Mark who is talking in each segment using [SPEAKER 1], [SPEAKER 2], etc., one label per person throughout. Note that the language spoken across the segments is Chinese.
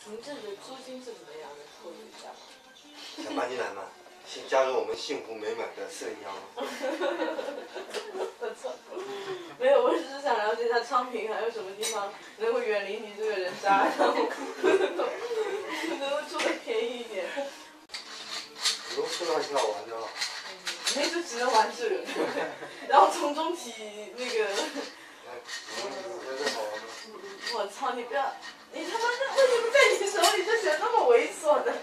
[SPEAKER 1] 您这里的租金是怎么样的？透露一下吧。
[SPEAKER 2] 想搬进来吗？请加入我们幸福美满的401。
[SPEAKER 1] 不错。没有，我只是想了解一下昌平还有什么地方能够远离你这个人渣，然后能够住的便宜一点。
[SPEAKER 2] 不用去那挺好玩的。
[SPEAKER 1] 没事，只能玩这个，然后从中体那个。我操！你不要，你他妈的为什么在你手里就显得那么猥琐呢？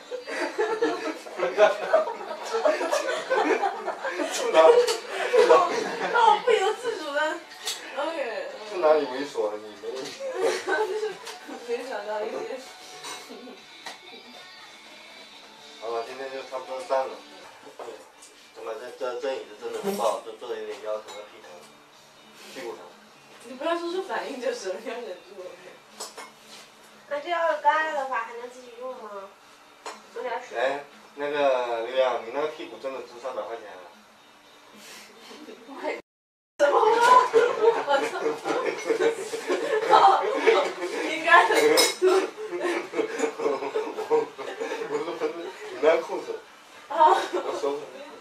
[SPEAKER 1] 让我不由自主的 ，OK。
[SPEAKER 2] 是哪里猥琐了？你没？
[SPEAKER 1] 没想到一些。
[SPEAKER 2] 好了，今天就差不多散了。他妈这椅子真的不好坐，坐的有点腰疼和屁股疼。
[SPEAKER 1] 你不要说出反应就是了，要忍住。
[SPEAKER 3] 那这要是干了的话，还能继续用吗？有点水。
[SPEAKER 2] 哎，那个刘洋，你那个屁股真的值300块钱啊？
[SPEAKER 1] 什么话？我操！应该的。
[SPEAKER 2] 你那裤子。我说。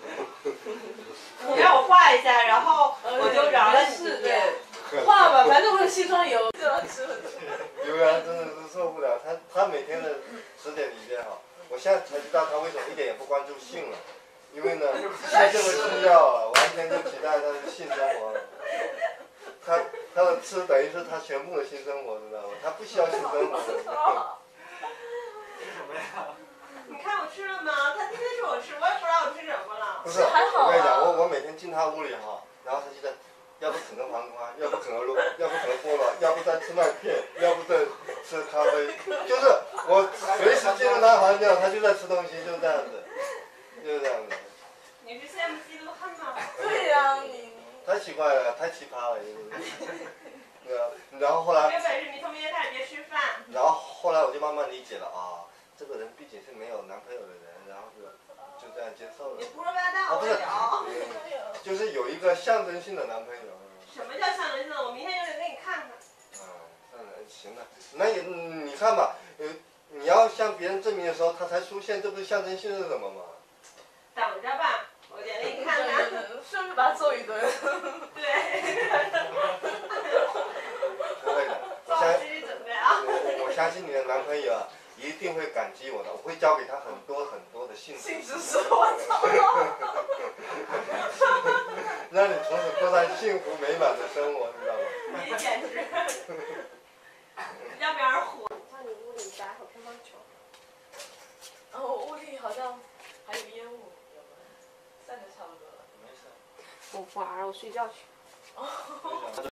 [SPEAKER 3] 你让我画一下，然后我就饶了你。
[SPEAKER 1] 对。画吧，反正我有卸妆油。
[SPEAKER 2] 刘洋真的是受不了，他每天的词典里面哈，我现在才知道他为什么一点也不关注性了，因为呢，性这个需要啊，完全就取代他的性生活了。他的吃等于是他全部的性生活，知道吗？他不需要性生活的。
[SPEAKER 4] 什么呀？
[SPEAKER 3] 你看我吃了吗？他天天说我吃，我也不知道我吃什么了。
[SPEAKER 2] 不是，我跟你讲，我每天进他屋里哈，然后他就在。要不啃个黄瓜，要不啃个肉，要不啃个菠萝，要不再吃麦片，要不再吃咖啡，就是我随时进入他房间，他就在吃东西，就这样子，就是这样子。
[SPEAKER 3] 你是羡慕嫉妒恨吗？
[SPEAKER 1] 对呀，你。
[SPEAKER 2] 太奇怪了，太奇葩了，对啊，然后后来。
[SPEAKER 3] 有本事你从明天开始别吃饭。
[SPEAKER 2] 然后后来我就慢慢理解了啊，这个人毕竟是没有男朋友的人，然后就这样接受了。
[SPEAKER 3] 你胡说八道，我有。
[SPEAKER 2] 就是有一个象征性的男朋友。
[SPEAKER 3] 什么叫象征性的？我明天就得给你看看。
[SPEAKER 2] 行了，那也你看吧，你要向别人证明的时候，他才出现，这不是象征性是什么吗？
[SPEAKER 3] 等着吧，我得给你看看。
[SPEAKER 1] 顺便把他揍一顿。
[SPEAKER 3] 对。
[SPEAKER 2] 不会的。
[SPEAKER 3] 做好心理准备啊。
[SPEAKER 2] 我相信你的男朋友啊，一定会感激我的，我会教给他很多的性知识，
[SPEAKER 1] 我操！
[SPEAKER 2] 让你从此过上幸福美满的生活，知道吗？
[SPEAKER 3] 你简直，要不然火。像你屋里打会乒乓球。
[SPEAKER 1] 我屋里好像还有烟雾，散的差不多了。
[SPEAKER 2] 没事。
[SPEAKER 3] 我玩，我睡觉去。